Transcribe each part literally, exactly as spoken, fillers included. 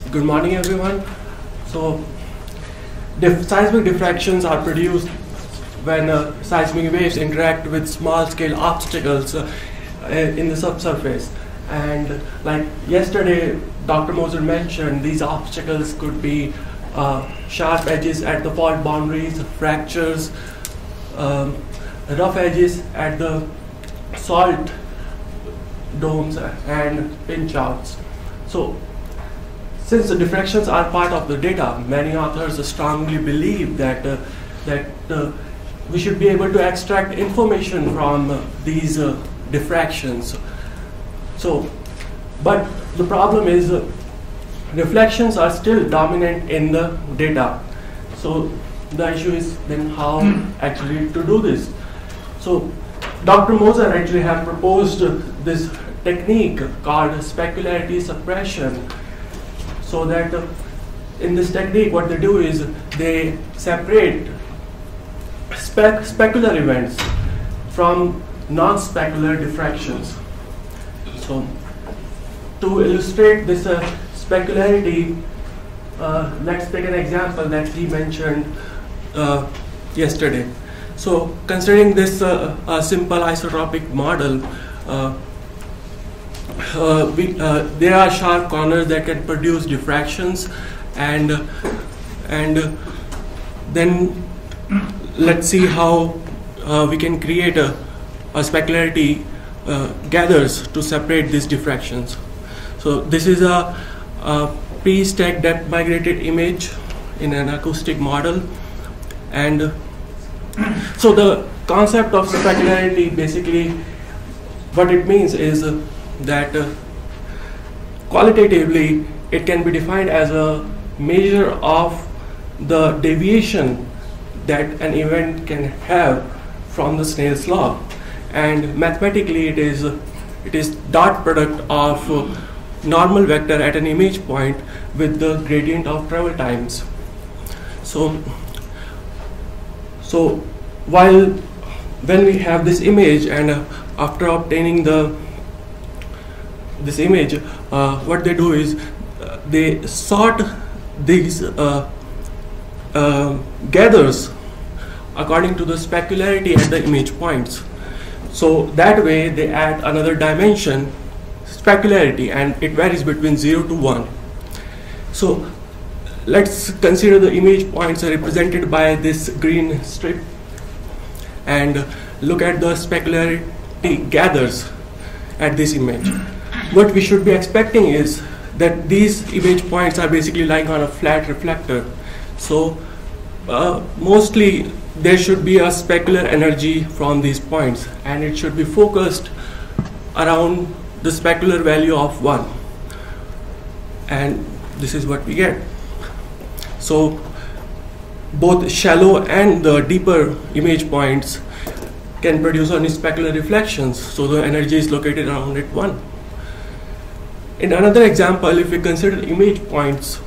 Good morning, everyone. So, dif seismic diffractions are produced when uh, seismic waves interact with small-scale obstacles uh, in the subsurface. And like yesterday, Doctor Moser mentioned, these obstacles could be uh, sharp edges at the fault boundaries, fractures, um, rough edges at the salt domes, and pinch outs. So, since the diffractions are part of the data, many authors strongly believe that uh, that uh, we should be able to extract information from uh, these uh, diffractions. So, but the problem is uh, reflections are still dominant in the data. So the issue is then how actually to do this. So Doctor Moser actually have proposed uh, this technique called specularity suppression. So that uh, in this technique, what they do is they separate spec specular events from non-specular diffractions. So to illustrate this uh, specularity, uh, let's take an example that he mentioned uh, yesterday. So considering this uh, a simple isotropic model, uh, uh, we, uh, there are sharp corners that can produce diffractions, and uh, and uh, then let's see how uh, we can create a, a specularity uh, gathers to separate these diffractions. So this is a, a pre-stack depth migrated image in an acoustic model, and uh, so the concept of specularity, basically what it means is uh, that uh, qualitatively it can be defined as a measure of the deviation that an event can have from the Snell's law, and mathematically it is uh, it is dot product of uh, normal vector at an image point with the gradient of travel times. So so while when we have this image, and uh, after obtaining the this image, uh, what they do is uh, they sort these uh, uh, gathers according to the specularity at the image points. So that way they add another dimension, specularity, and it varies between zero to one. So let's consider the image points are represented by this green strip, and look at the specularity gathers at this image. What we should be expecting is that these image points are basically lying on a flat reflector. So uh, mostly there should be a specular energy from these points, and it should be focused around the specular value of one, and this is what we get. So both shallow and the deeper image points can produce only specular reflections, so the energy is located around it one. In another example, if we consider image points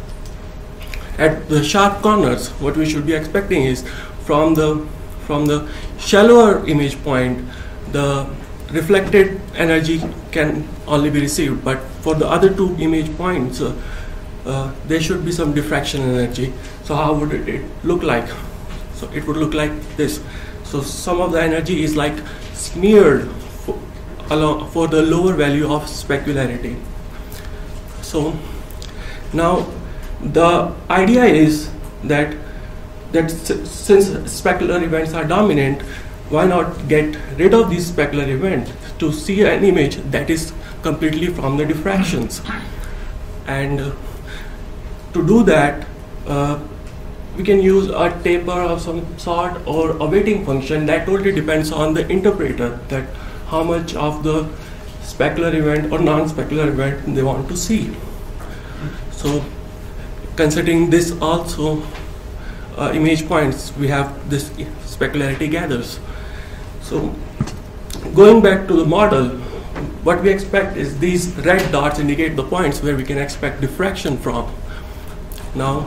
at the sharp corners, what we should be expecting is from the from the shallower image point, the reflected energy can only be received, but for the other two image points, uh, uh, there should be some diffraction energy. So how would it, it look like? So it would look like this. So some of the energy is like smeared for, along, for the lower value of specularity. So now the idea is that that since specular events are dominant, why not get rid of these specular events to see an image that is completely from the diffractions? And uh, to do that, uh, we can use a taper of some sort or a weighting function that totally depends on the interpreter, that how much of the specular event or non-specular event they want to see. So considering this also uh, image points, we have this specularity gathers. So going back to the model, what we expect is these red dots indicate the points where we can expect diffraction from. Now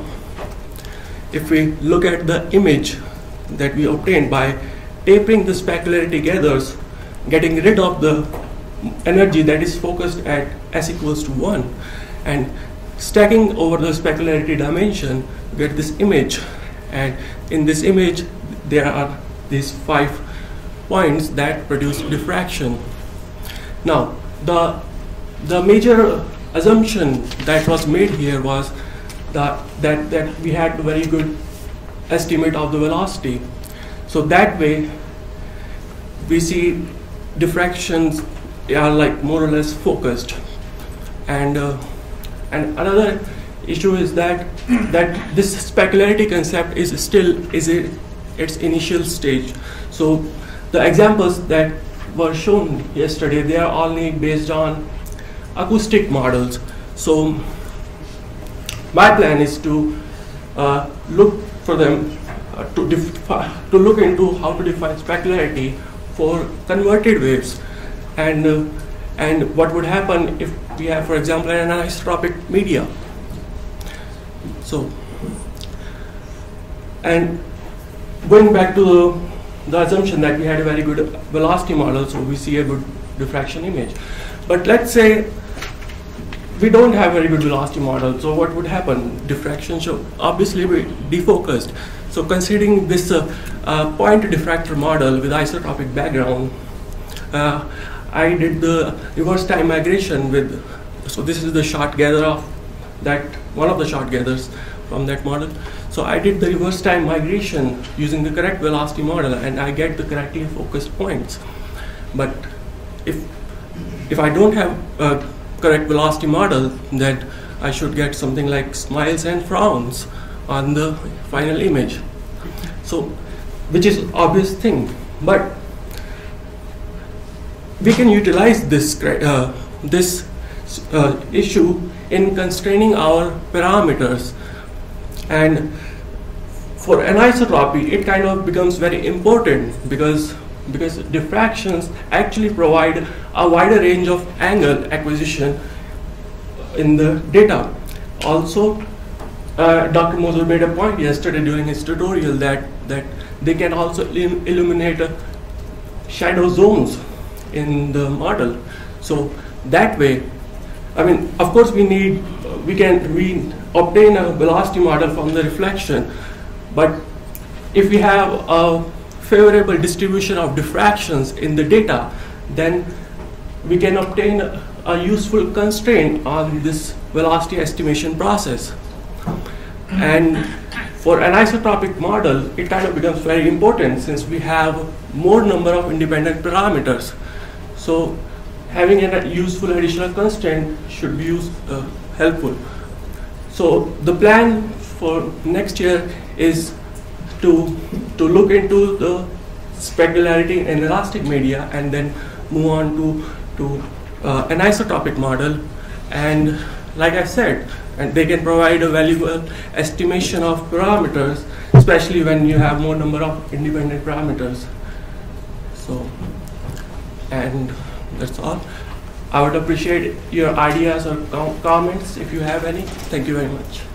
if we look at the image that we obtained by tapering the specularity gathers, getting rid of the energy that is focused at s equals to one, and stacking over the specularity dimension, you get this image, and in this image there are these five points that produce diffraction. Now, the the major assumption that was made here was that that that we had a very good estimate of the velocity. So that way, we see diffractions are like more or less focused. And uh, and another issue is that that this specularity concept is still is it its initial stage. So the examples that were shown yesterday, they are only based on acoustic models. So my plan is to uh, look for them uh, to to look into how to define specularity for converted waves, and uh, and what would happen if we have, for example, an anisotropic media. So, and going back to the, the assumption that we had a very good velocity model, so we see a good diffraction image. But let's say we don't have a very good velocity model, so what would happen? Diffraction should obviously be defocused. So considering this uh, uh, point diffractor model with isotropic background, uh, I did the reverse time migration with, so this is the shot gather of that, one of the shot gathers from that model. So I did the reverse time migration using the correct velocity model, and I get the correctly focused points. But if if I don't have a correct velocity model, then I should get something like smiles and frowns on the final image. So, which is obvious thing, but we can utilize this uh, this uh, issue in constraining our parameters. And for anisotropy, it kind of becomes very important because because diffractions actually provide a wider range of angle acquisition in the data. Also, uh, Doctor Moser made a point yesterday during his tutorial that that they can also il illuminate uh, shadow zones in the model. So that way, I mean, of course, we need uh, we can we obtain a velocity model from the reflection, but if we have a favorable distribution of diffractions in the data, then we can obtain a, a useful constraint on this velocity estimation process. And for an isotropic model, it kind of becomes very important since we have more number of independent parameters. So having a useful additional constraint should be used, uh, helpful. So the plan for next year is to to look into the specularity in elastic media, and then move on to to uh, an isotropic model. And like I said, and they can provide a valuable estimation of parameters, especially when you have more number of independent parameters. So, and that's all. I would appreciate your ideas or com comments if you have any. Thank you very much.